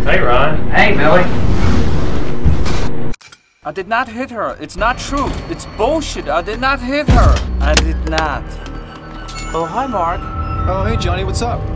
Hey, Ryan. Hey, Billy. I did not hit her. It's not true. It's bullshit. I did not hit her. I did not. Oh, hi, Mark. Oh, hey, Johnny, what's up?